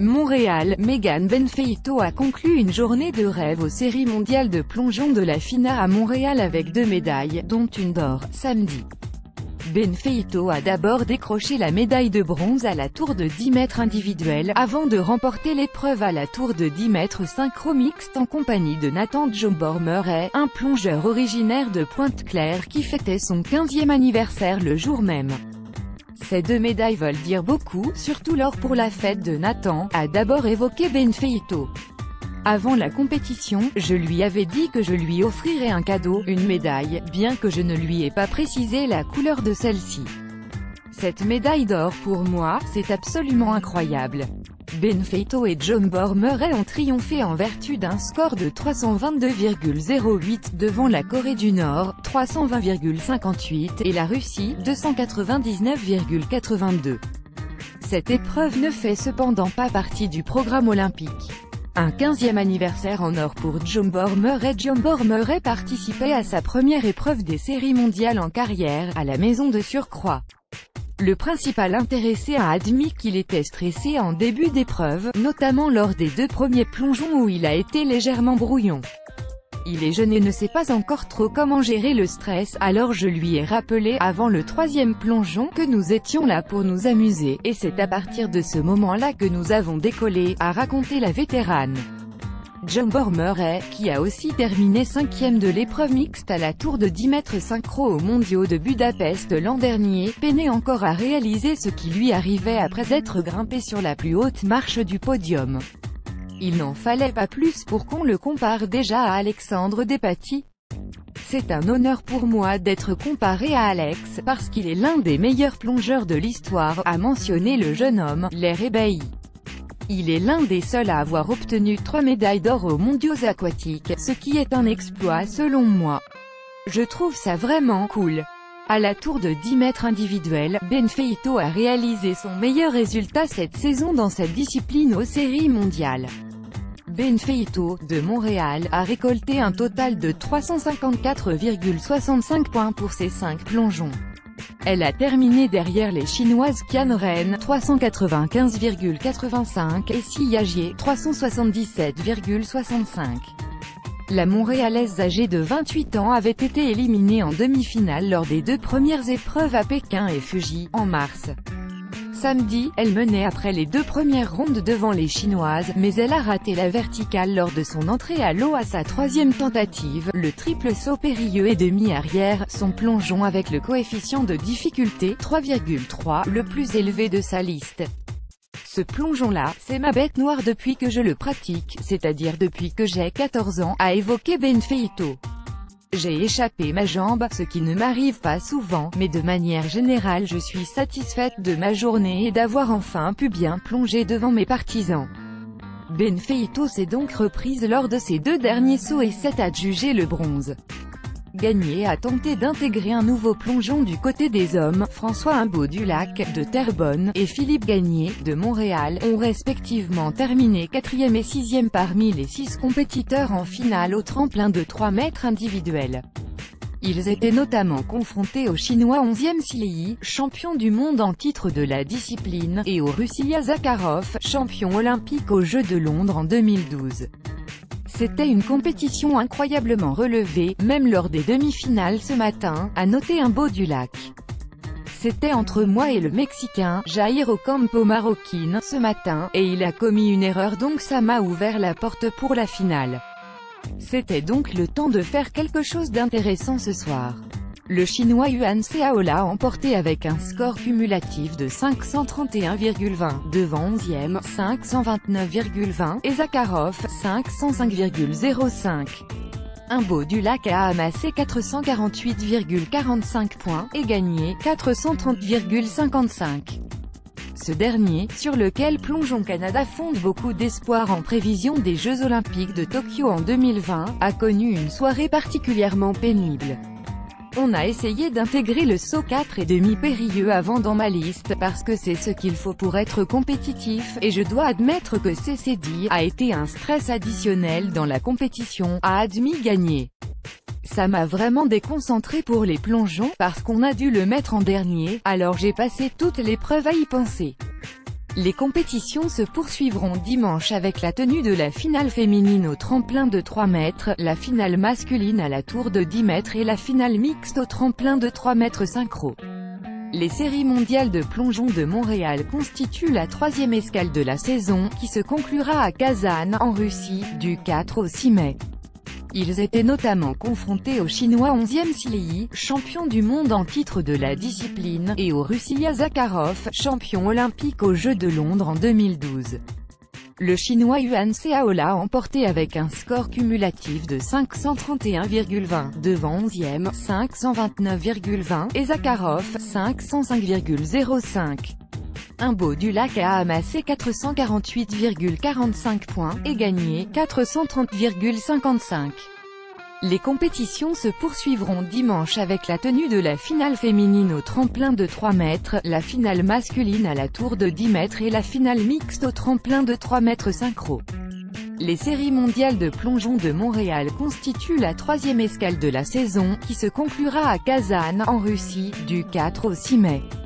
Montréal, Megan Benfeito a conclu une journée de rêve aux séries mondiales de plongeon de la FINA à Montréal avec 2 médailles, dont une d'or, samedi. Benfeito a d'abord décroché la médaille de bronze à la tour de 10 mètres individuelle, avant de remporter l'épreuve à la tour de 10 mètres synchro mixte en compagnie de Nathan Jombour-Murray, un plongeur originaire de Pointe-Claire qui fêtait son 15e anniversaire le jour même. Ces 2 médailles veulent dire beaucoup, surtout l'or pour la fête de Nathan, a d'abord évoqué Benfeito. Avant la compétition, je lui avais dit que je lui offrirais un cadeau, une médaille, bien que je ne lui ai pas précisé la couleur de celle-ci. Cette médaille d'or pour moi, c'est absolument incroyable. Benfeito et Jombour-Murray ont triomphé en vertu d'un score de 322,08 devant la Corée du Nord, 320,58 et la Russie, 299,82. Cette épreuve ne fait cependant pas partie du programme olympique. Un 15e anniversaire en or pour Jombour-Murray. Jombour-Murray participait à sa première épreuve des séries mondiales en carrière, à la maison de surcroît. Le principal intéressé a admis qu'il était stressé en début d'épreuve, notamment lors des 2 premiers plongeons où il a été légèrement brouillon. Il est jeune et ne sait pas encore trop comment gérer le stress, alors je lui ai rappelé, avant le 3e plongeon, que nous étions là pour nous amuser, et c'est à partir de ce moment-là que nous avons décollé, a raconté la vétérane. Jombour-Murray, qui a aussi terminé 5e de l'épreuve mixte à la tour de 10 mètres synchro aux mondiaux de Budapest l'an dernier, peinait encore à réaliser ce qui lui arrivait après être grimpé sur la plus haute marche du podium. Il n'en fallait pas plus pour qu'on le compare déjà à Alexandre Despatie. C'est un honneur pour moi d'être comparé à Alex, parce qu'il est l'un des meilleurs plongeurs de l'histoire, a mentionné le jeune homme, l'air ébahi. Il est l'un des seuls à avoir obtenu 3 médailles d'or aux mondiaux aquatiques, ce qui est un exploit selon moi. Je trouve ça vraiment cool. À la tour de 10 mètres individuelle, Benfeito a réalisé son meilleur résultat cette saison dans cette discipline aux séries mondiales. Benfeito, de Montréal, a récolté un total de 354,65 points pour ses 5 plongeons. Elle a terminé derrière les Chinoises Qian Ren, 395,85 et Si Yajie, 377,65. La Montréalaise âgée de 28 ans avait été éliminée en demi-finale lors des 2 premières épreuves à Pékin et Fuji, en mars. Samedi, elle menait après les 2 premières rondes devant les Chinoises, mais elle a raté la verticale lors de son entrée à l'eau à sa 3e tentative, le triple saut périlleux et demi-arrière, son plongeon avec le coefficient de difficulté, 3,3, le plus élevé de sa liste. Ce plongeon-là, c'est ma bête noire depuis que je le pratique, c'est-à-dire depuis que j'ai 14 ans, a évoqué Benfeito. J'ai échappé ma jambe, ce qui ne m'arrive pas souvent, mais de manière générale je suis satisfaite de ma journée et d'avoir enfin pu bien plonger devant mes partisans. Benfeito s'est donc reprise lors de ses 2 derniers sauts et s'est adjugé le bronze. Gagné a tenté d'intégrer un nouveau plongeon du côté des hommes. François Imbeau-Dulac, de Terrebonne, et Philippe Gagné, de Montréal, ont respectivement terminé 4e et 6e parmi les 6 compétiteurs en finale au tremplin de 3 mètres individuel. Ils étaient notamment confrontés au Chinois 11e Silei, champion du monde en titre de la discipline, et au Russe Ilya Zakharov, champion olympique aux Jeux de Londres en 2012. C'était une compétition incroyablement relevée, même lors des demi-finales ce matin, a noté Imbeau-Dulac. C'était entre moi et le Mexicain, Jair Ocampo Marroquín, ce matin, et il a commis une erreur donc ça m'a ouvert la porte pour la finale. C'était donc le temps de faire quelque chose d'intéressant ce soir. Le Chinois Yuan Xiaola a emporté avec un score cumulatif de 531,20, devant 11e, 529,20, et Zakharov, 505,05. Imbeau-Dulac a amassé 448,45 points, et gagné 430,55. Ce dernier, sur lequel Plongeon Canada fonde beaucoup d'espoir en prévision des Jeux Olympiques de Tokyo en 2020, a connu une soirée particulièrement pénible. On a essayé d'intégrer le saut 4,5 périlleux avant dans ma liste, parce que c'est ce qu'il faut pour être compétitif, et je dois admettre que CCD a été un stress additionnel dans la compétition, a admis Gagné. Ça m'a vraiment déconcentré pour les plongeons, parce qu'on a dû le mettre en dernier, alors j'ai passé toute l'épreuve à y penser. Les compétitions se poursuivront dimanche avec la tenue de la finale féminine au tremplin de 3 mètres, la finale masculine à la tour de 10 mètres et la finale mixte au tremplin de 3 mètres synchro. Les séries mondiales de plongeon de Montréal constituent la 3e escale de la saison, qui se conclura à Kazan, en Russie, du 4 au 6 mai. Ils étaient notamment confrontés au Chinois 11e Silei, champion du monde en titre de la discipline, et au Russe Ilya Zakharov, champion olympique aux Jeux de Londres en 2012. Le Chinois Yuan Xiaola a emporté avec un score cumulatif de 531,20, devant 11e, 529,20, et Zakharov, 505,05. Imbo du Lac a amassé 448,45 points, et gagné 430,55. Les compétitions se poursuivront dimanche avec la tenue de la finale féminine au tremplin de 3 mètres, la finale masculine à la tour de 10 mètres et la finale mixte au tremplin de 3 mètres synchro. Les séries mondiales de plongeon de Montréal constituent la 3e escale de la saison, qui se conclura à Kazan, en Russie, du 4 au 6 mai.